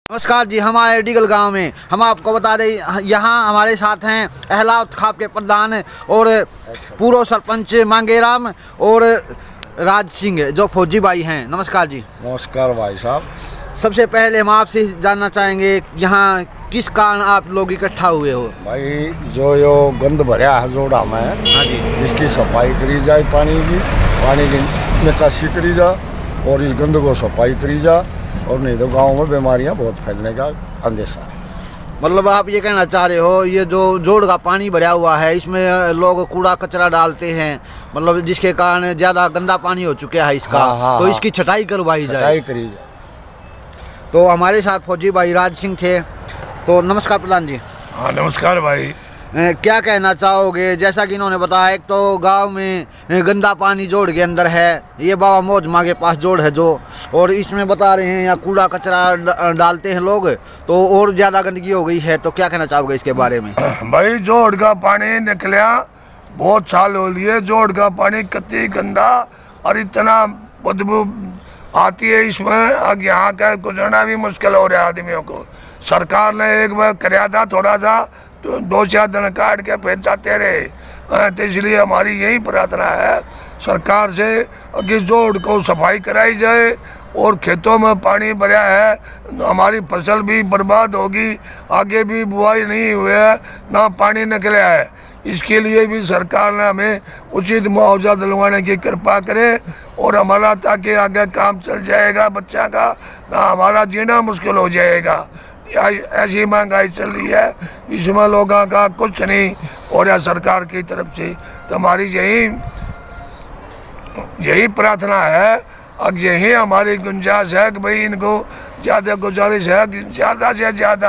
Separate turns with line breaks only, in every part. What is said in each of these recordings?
नमस्कार जी, हम आए डीगल गांव में। हम आपको बता दें, यहाँ हमारे साथ हैं अहलावत खाप के प्रधान और पूर्व सरपंच मांगेराम और राज सिंह जो फौजी भाई हैं। नमस्कार जी।
नमस्कार भाई साहब।
सबसे पहले हम आपसे जानना चाहेंगे यहाँ किस कारण आप लोग इकट्ठा हुए हो?
भाई जो यो गंद भरा है जोड़ा में,
हाँ जी,
इसकी सफाई करी जाए, पानी की निकासी करी जाए और इस गंद को सफाई करी जाए, और नहीं तो गांव में बीमारियां बहुत फैलने का अंदेशा है।
मतलब आप ये कहना चाह रहे हो ये जो जोड़ का पानी भरा हुआ है इसमें लोग कूड़ा कचरा डालते हैं, मतलब जिसके कारण ज़्यादा गंदा पानी हो चुका है इसका। तो इसकी छटाई करवाई जाए,
छटाई करी जाए।
तो हमारे साथ फौजी भाई राज सिंह थे। तो नमस्कार प्रधान जी।
हाँ नमस्कार भाई।
क्या कहना चाहोगे? जैसा कि इन्होंने बताया, एक तो गांव में गंदा पानी जोड़ के अंदर है, ये बाबा मौज माँ के पास जोड़ है जो, और इसमें बता रहे हैं यहाँ कूड़ा कचरा डालते हैं लोग, तो और ज़्यादा गंदगी हो गई है। तो क्या कहना चाहोगे इसके बारे में?
भाई जोड़ का पानी निकलिया बहुत साल हो लिए, जोड़ का पानी कत्ती गंदा और इतना बदबू आती है इसमें, अब यहाँ का गुजरना भी मुश्किल हो रहा है आदमियों को। सरकार ने एक बार कराया था थोड़ा सा, तो 2-4 दिन काट के फिर जाते रहे। तो इसलिए हमारी यही प्रार्थना है सरकार से कि जोड़ को सफाई कराई जाए, और खेतों में पानी भरा है, हमारी फसल भी बर्बाद होगी, आगे भी बुआई नहीं हुई है, ना पानी निकला है। इसके लिए भी सरकार ने हमें उचित मुआवजा दिलवाने की कृपा करे, और हमारा ताकि आगे काम चल जाएगा बच्चा का, ना हमारा जीना मुश्किल हो जाएगा। ऐसी महंगाई चल रही है, इसमें लोगों का कुछ नहीं हो रहा सरकार की तरफ से। तो हमारी यही प्रार्थना है, अब यही हमारी गुंजाइश है कि भाई इनको ज़्यादा गुजारिश है कि ज़्यादा से ज़्यादा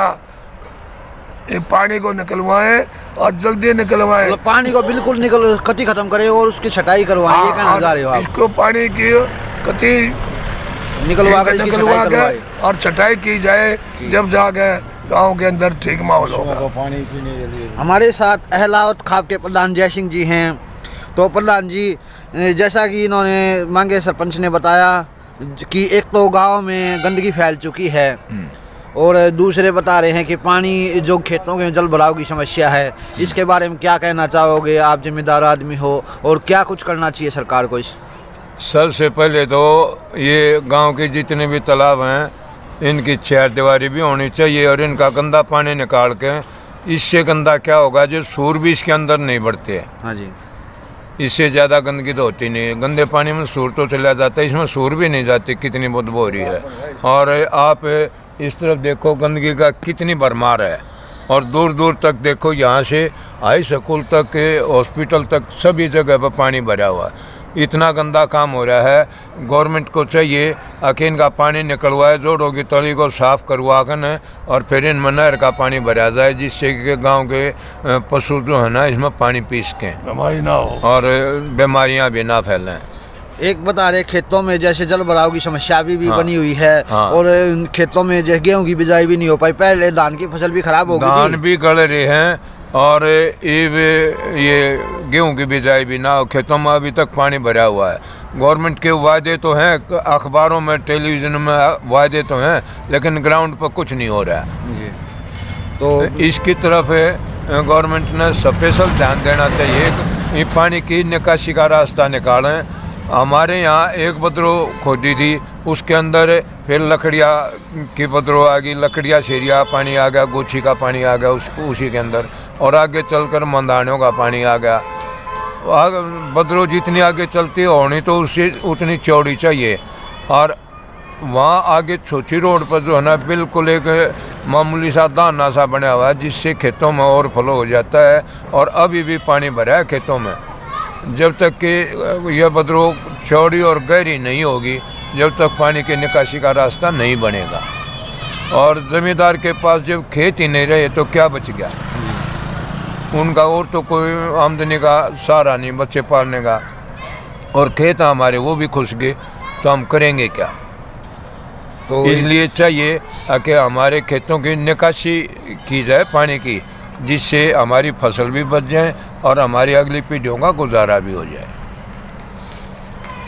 ये पानी को निकलवाएं और जल्दी निकलवाएं।
मतलब पानी को बिल्कुल कटी खत्म करें और उसकी छटाई करवाएं, ये कहना चाह रहे हो आप?
इसको पानी की कटी निकलवा के और छटाई की जाए, जब जाके गांव के अंदर ठीक माहौल होगा।
पानी पीने के लिए
हमारे साथ अहलावत खाप के प्रधान जय सिंह जी हैं। तो प्रधान जी, जैसा कि इन्होंने मांगे सरपंच ने बताया कि एक तो गांव में गंदगी फैल चुकी है, और दूसरे बता रहे हैं कि पानी जो खेतों के जल भराव की समस्या है, इसके बारे में क्या कहना चाहोगे? आप जिम्मेदार आदमी हो, और क्या कुछ करना चाहिए सरकार को? इस
सबसे पहले तो ये गांव के जितने भी तालाब हैं इनकी चारदीवारी भी होनी चाहिए, और इनका गंदा पानी निकाल के, इससे गंदा क्या होगा, जो सूर भी इसके अंदर नहीं बढ़ते हैं।
हाँ जी,
इससे ज़्यादा गंदगी तो होती नहीं है। गंदे पानी में सूर तो चला जाता है, इसमें सूर भी नहीं जाती, कितनी बदबू हो रही है। और आप इस तरफ देखो गंदगी का कितनी भरमार है, और दूर दूर तक देखो, यहाँ से हाई स्कूल तक, हॉस्पिटल तक, सभी जगह पर पानी भरा हुआ है। इतना गंदा काम हो रहा है। गवर्नमेंट को चाहिए कि इनका पानी निकलवाए, जोड़ों की तली को साफ़ करवा कर, और फिर इनमें नहर का पानी भरा जाए, जिससे कि गांव के पशु जो है ना इसमें पानी पी सकें,
बीमारी ना हो
और बीमारियां भी ना फैलें।
एक बता रहे खेतों में जैसे जल भराव की समस्या भी बनी हुई है। और खेतों में जैसे गेहूँ की बिजाई भी नहीं हो पाई, पहले धान की फसल भी खराब हो गई,
धान भी गड़ रहे हैं, और ये गेहूं की बिजाई भी ना हो। खेतों में अभी तक पानी भरा हुआ है। गवर्नमेंट के वायदे तो हैं, अखबारों में, टेलीविज़न में वायदे तो हैं, लेकिन ग्राउंड पर कुछ नहीं हो रहा है। तो इसकी तरफ गवर्नमेंट ने स्पेशल ध्यान देना चाहिए। ये पानी की निकासी का रास्ता निकालें। हमारे यहाँ एक बदरो खोदी थी, उसके अंदर फिर लकड़िया की बदरो आ गई, लकड़िया सेरिया पानी आ गया, गोछी का पानी आ गया उसी के अंदर, और आगे चलकर मंदानियों का पानी आ गया। बदरो जितनी आगे चलती होनी तो उससे उतनी चौड़ी चाहिए। और वहाँ आगे छोटी रोड पर जो है ना, बिल्कुल एक मामूली सा दाना सा बना हुआ है, जिससे खेतों में ओवरफ्लो हो जाता है, और अभी भी पानी भरा है खेतों में। जब तक कि यह बदरो चौड़ी और गहरी नहीं होगी, जब तक पानी की निकासी का रास्ता नहीं बनेगा। और ज़मींदार के पास जब खेत ही नहीं रहे तो क्या बच गया उनका? और तो कोई आमदनी का सहारा नहीं बच्चे पालने का, और खेत हमारे वो भी खुश गए, तो हम करेंगे क्या? तो इसलिए चाहिए कि हमारे खेतों की निकासी की जाए पानी की, जिससे हमारी फसल भी बच जाए और हमारी अगली पीढ़ियों का गुजारा भी हो जाए।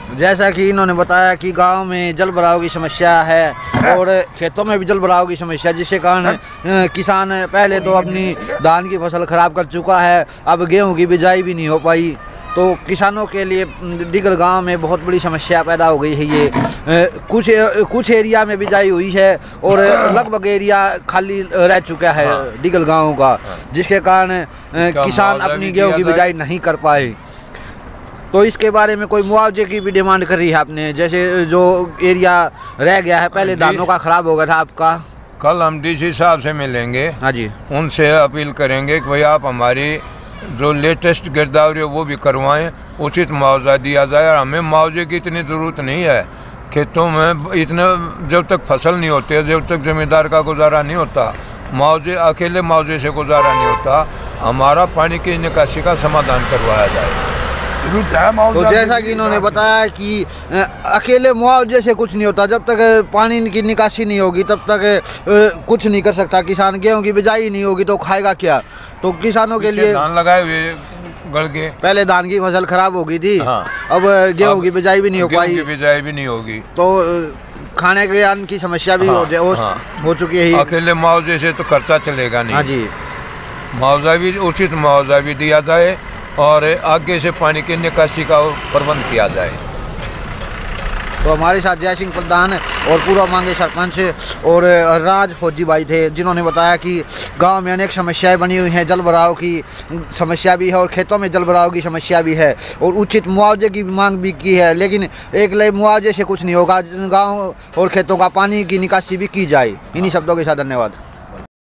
जैसा कि इन्होंने बताया कि गांव में जल भराव की समस्या है और खेतों में भी जल भराव की समस्या, जिसके कारण किसान पहले तो अपनी धान की फसल खराब कर चुका है, अब गेहूं की बिजाई भी नहीं हो पाई। तो किसानों के लिए डिगल गांव में बहुत बड़ी समस्या पैदा हो गई है। ये कुछ एरिया में बिजाई हुई है और लगभग एरिया खाली रह चुका है डिगल गांव का, जिसके कारण किसान अपनी गेहूं की बिजाई नहीं कर पाए। तो इसके बारे में कोई मुआवजे की भी डिमांड कर रही है आपने, जैसे जो एरिया रह गया है पहले धानों का खराब हो गया था आपका।
कल हम डीसी साहब से मिलेंगे,
हाँ जी,
उनसे अपील करेंगे कि भाई आप हमारी जो लेटेस्ट गिरदावरी है वो भी करवाएं, उचित मुआवजा दिया जाए। और हमें मुआवजे की इतनी ज़रूरत नहीं है, खेतों में इतने जब तक फसल नहीं होती है, जब तक ज़मींदार का गुजारा नहीं होता, मुआवजे अकेले मुआवजे से गुजारा नहीं होता। हमारा पानी की निकासी का समाधान करवाया जाए।
तो जैसा कि इन्होंने बताया कि अकेले मुआवजे से कुछ नहीं होता, जब तक पानी की निकासी नहीं होगी तब तक कुछ नहीं कर सकता किसान। गेहूं की बिजाई नहीं होगी तो खाएगा क्या। तो किसानों के लिए
धान लगाए हुए गड़ के,
पहले धान की फसल खराब हो गई थी,
हाँ,
अब गेहूं की बिजाई भी नहीं हो पाई,
बिजाई भी नहीं होगी,
तो खाने के अन्न की समस्या भी हो चुकी है।
अकेले मुआवजे से तो खर्चा चलेगा नहीं।
हाँ जी,
मुआवजा भी उचित मुआवजा भी दिया जाए और आगे से पानी की निकासी का प्रबंध किया जाए।
तो हमारे साथ जय सिंह प्रधान और पूर्व मांगे सरपंच और राज फौजी भाई थे, जिन्होंने बताया कि गांव में अनेक समस्याएं बनी हुई हैं, जल भराव की समस्या भी है और खेतों में जल भराव की समस्या भी है और उचित मुआवजे की मांग भी की है। लेकिन एक ले मुआवजे से कुछ नहीं होगा, गांव और खेतों का पानी की निकासी भी की जाए। इन्हीं शब्दों के साथ धन्यवाद।